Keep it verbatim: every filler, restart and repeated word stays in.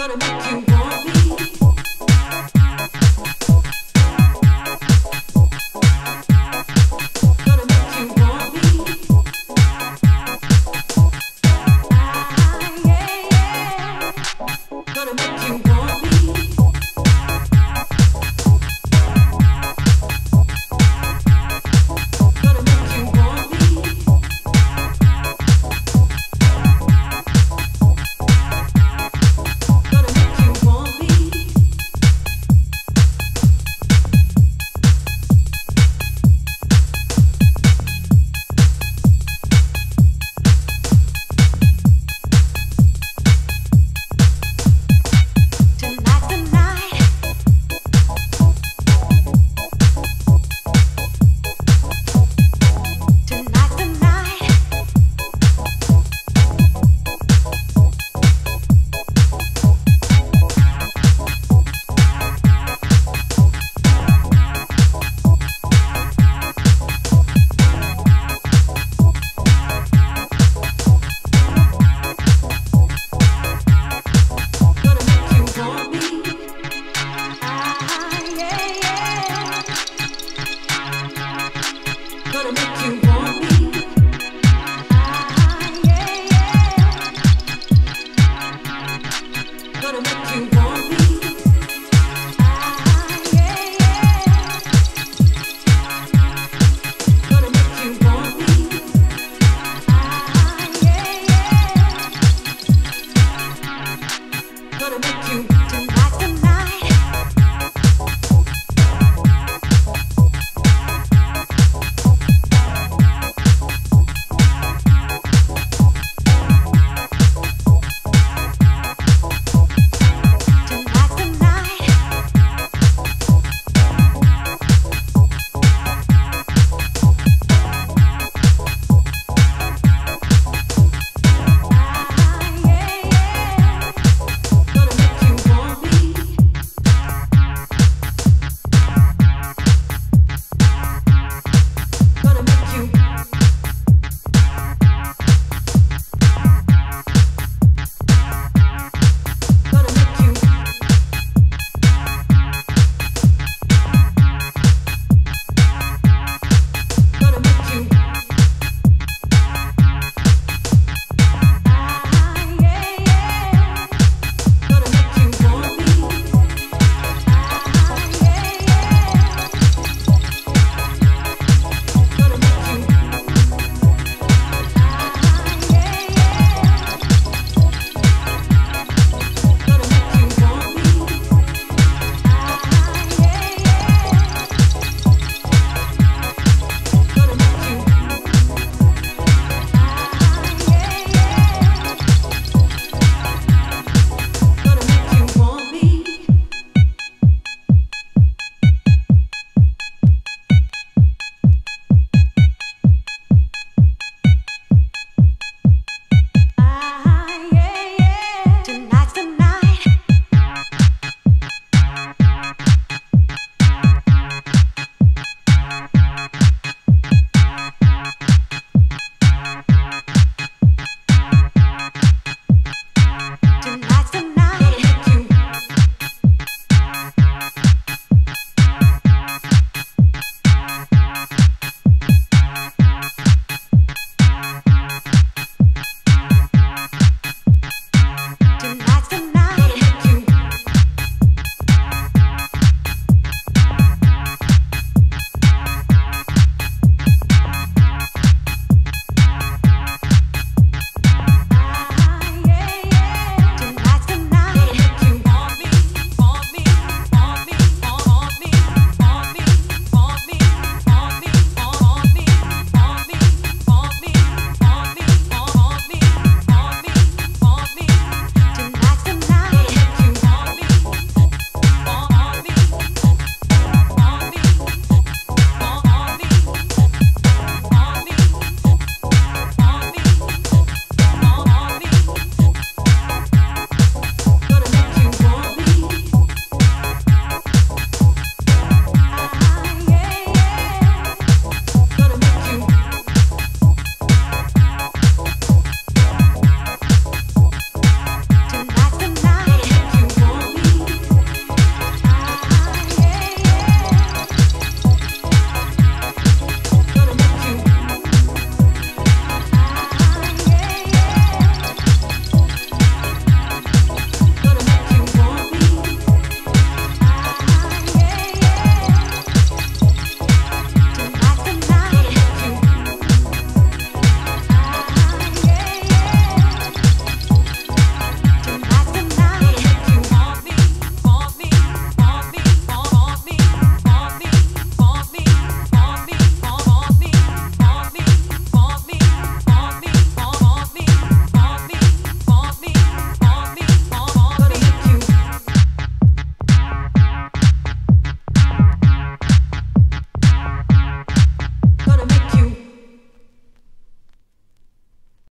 Gonna make you want me. Gonna make you want me. Ah, yeah, yeah. Gonna make you want me. Gonna make you want me. Gonna make you want me. Tonight's the night. Tonight's the night. Gonna make you want me. Ah, yeah, yeah. Gonna make you want me. Ah, yeah, yeah. Gonna make you want me. Ah, yeah, yeah. Gonna make you want me. Ah, yeah, yeah. Gonna make you tonight.